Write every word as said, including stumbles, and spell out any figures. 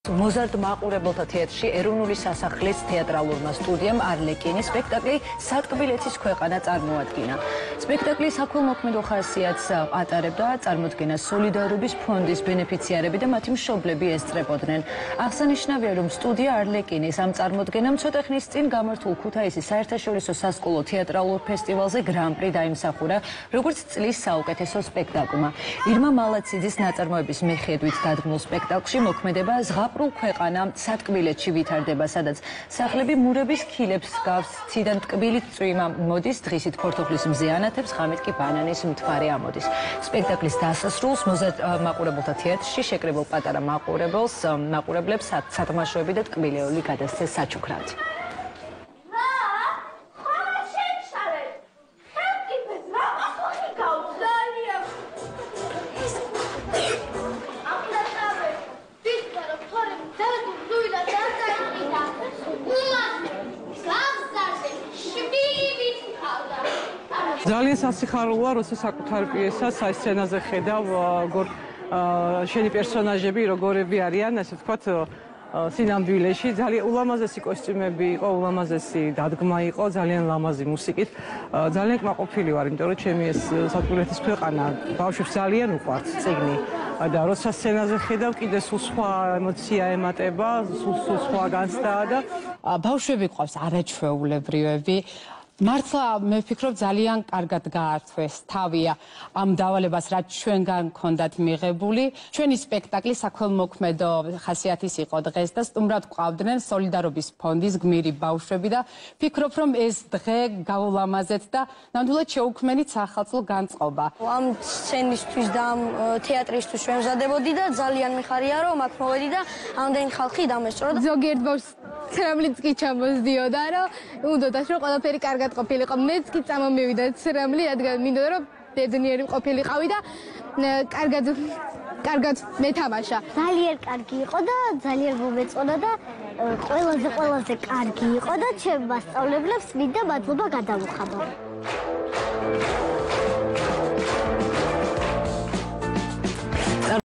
მოზარდ მაყურებელთა თეატრში ეროვნული სასახლის თეატრალურმა სტუდიამ არლეკინი სპექტაკლი სატკბილეთის ქვეყანა წარმოადგინა. სპექტაკლი საქველმოქმედო ხასიათს ატარებდა, წარმოდგენა სოლიდარობის ფონდის ბენეფიციარები და მათი მშობლები ესწრებოდნენ. აღსანიშნავია, რომ სტუდია არლეკინის ამ წარმოდგენამ ცოტა ხნის წინ გამართულ ქუთაისის საერთაშორისო სასკოლო თეატრალურ ფესტივალზე გრან-პრი დაიმსახურა, როგორც წლის საუკეთესო სპექტაკლმა. ირმა მალაციძის ნაწარმოების მიხედვით დადგმულ სპექტაკლში მოქმედება ზღაპრულ ქვეყანა სატკბილეთში ვითარდება, სადაც სახლები მურების ქილებს გავს, ციდან ტკბილით წვიმა მოდის, დღისით ფორთოხლის მზე ანათებს, ღამით კი ბანანის მთვარე ამოდის. სპექტაკლის დასასრულს მოზარდ მაყურებელთა თეატრში შეკრებილ პატარა მაყურებელს მაყურებლებს სათამაშოები და ტკბილეული გადასცეს საჩუქრად. ძალიან სასიხარულოა, როცა საკუთარ პიესას საისცენაზე ხედავ, როგორ შენი პერსონაჟები როგორები არიან, ასე ვთქვათ, სინამდვილეში. ძალიან ულამაზესი კოსტიუმები იყო, ულამაზესი დადგმა იყო, ძალიან ლამაზი მუსიკით. ძალიან კმაყოფილი ვარ, იმიტომ რომ ჩემი ეს სატკბილეთის ქვეყანა ბავშვებს ძალიან უყვართ წიგნი. და როცა სცენაზე ხედავ, კიდე სულ სხვა ემოცია ემატება, სულ სულ სხვა განცდაა და ბავშვები ყავს არაჩვეულებრივები. მართლა მე ვფიქრობ ძალიან კარგად გაართვეს თავია ამ დავალებას, რაც ჩვენგან გქონდათ მიღებული. ჩვენი სპექტაკლი საქველმოქმედო ხასიათის იყო დღეს და სტუმრად გვყავდნენ სოლიდარობის ფონდის გმირი ბავშვები და ვფიქრობ, რომ ეს დღე გაულამაზეთ და ნამდვილად შეუქმნით სახალხო განწყობა. ამ სცენისთვის და ამ თეატრისთვის შევმზადებოდი და ძალიან მიხარია, რომ აქ მოვედი და ამდენი ხალხი დამესწრო და ზოგიერთ ბავშვს ცრემლიც კი ჩამოსდიოდა, რომ უნდათ რომ ყველაფერი კარგად ყოფილიყო. მეც კი წამომივიდა ცრემლი, რადგან მინდოდა რომ ბედნიერი ყოფილიყავი და კარგად კარგად მეთამაშა. ძალიან კარგი იყო და ძალიან მომეწონა და ყველაზე ყველაზე კარგი იყო და ჩემ მასწავლებლებს მინდა მადლობა გადავუხადო.